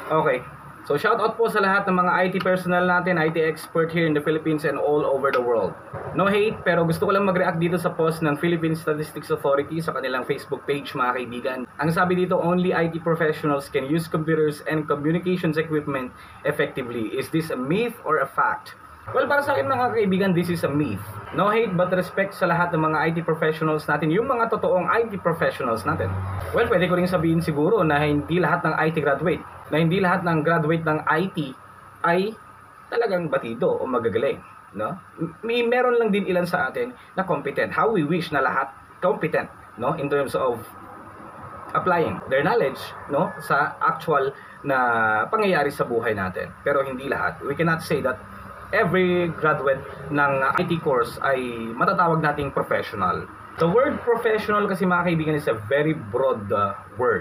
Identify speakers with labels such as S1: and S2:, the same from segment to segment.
S1: Okay. So shout out po sa lahat ng mga IT personnel natin, IT expert here in the Philippines and all over the world. No hate, pero gusto ko lang mag-react dito sa post ng Philippine Statistics Authority sa kanilang Facebook page, mga kaibigan. Ang sabi dito, only IT professionals can use computers and communications equipment effectively. Is this a myth or a fact? Well, para sa akin mga kaibigan, this is a myth. No hate but respect sa lahat ng mga IT professionals natin, yung mga totoong IT professionals natin. Well, pwede ko rin sabihin siguro na hindi lahat ng IT graduate, na hindi lahat ng graduate ng IT ay talagang batido o magagaling. No? Meron lang din ilan sa atin na competent. How we wish na lahat competent, no? In terms of applying their knowledge, no, sa actual na pangyayari sa buhay natin. Pero hindi lahat. We cannot say that every graduate ng IT course ay matatawag nating professional. The word professional kasi mga kaibigan is a very broad word.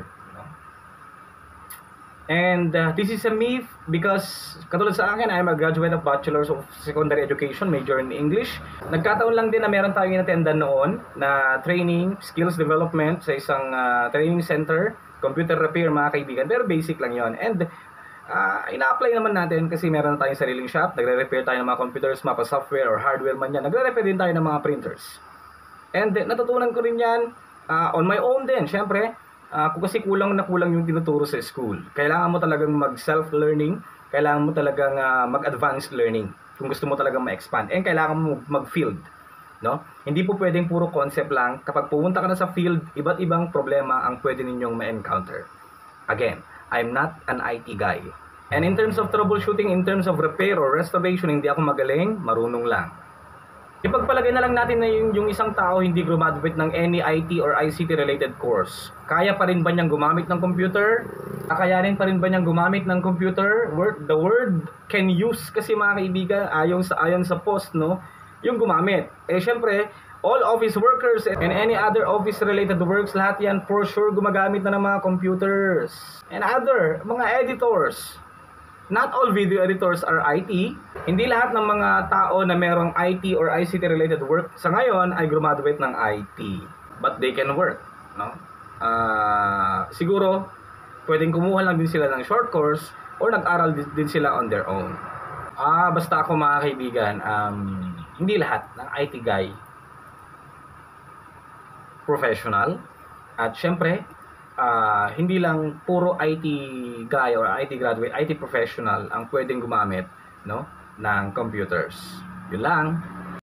S1: And this is a myth because katulad sa akin, I am a graduate of Bachelor's of Secondary Education, major in English. Nagkataon lang din na meron tayong inattendan noon na training, skills development sa isang training center, computer repair mga kaibigan. Pero basic lang yon. And ina-apply naman natin kasi meron tayong sariling shop, nagre-repair tayo ng mga computers, mapa software or hardware man yan. Nagre-repair din tayo ng mga printers. And natutunan ko rin yan on my own din, syempre. Kung kasi kulang na kulang yung tinuturo sa school, kailangan mo talagang mag-self-learning, kailangan mo talagang mag-advanced learning kung gusto mo talagang ma-expand, and kailangan mo mag-field, no? Hindi po pwedeng puro concept lang. Kapag pumunta ka na sa field, iba't ibang problema ang pwede ninyong ma-encounter. Again, I'm not an IT guy. And in terms of troubleshooting, in terms of repair or restoration, hindi ako magaling, marunong lang. Ipagpalagay na lang natin na yung isang tao hindi graduate ng any IT or ICT related course. Kaya pa rin ba niyang gumamit ng computer? Kakayanin pa rin ba niyang gumamit ng computer? The word can use kasi mga kaibigan, ayon sa post, no? Yung gumamit. Eh syempre, all office workers and any other office related works, lahat yan for sure gumagamit na ng mga computers. And other, mga editors. Not all video editors are IT. Hindi lahat ng mga tao na merong IT or ICT related work sa ngayon ay graduate ng IT. But they can work, no? Siguro pwedeng kumuha lang din sila ng short course or nag-aral din sila on their own. Basta ako mga kaibigan, hindi lahat ng IT guy professional. At syempre, hindi lang puro IT guy or IT graduate, IT professional ang pwedeng gumamit, no, ng computers. Yun lang.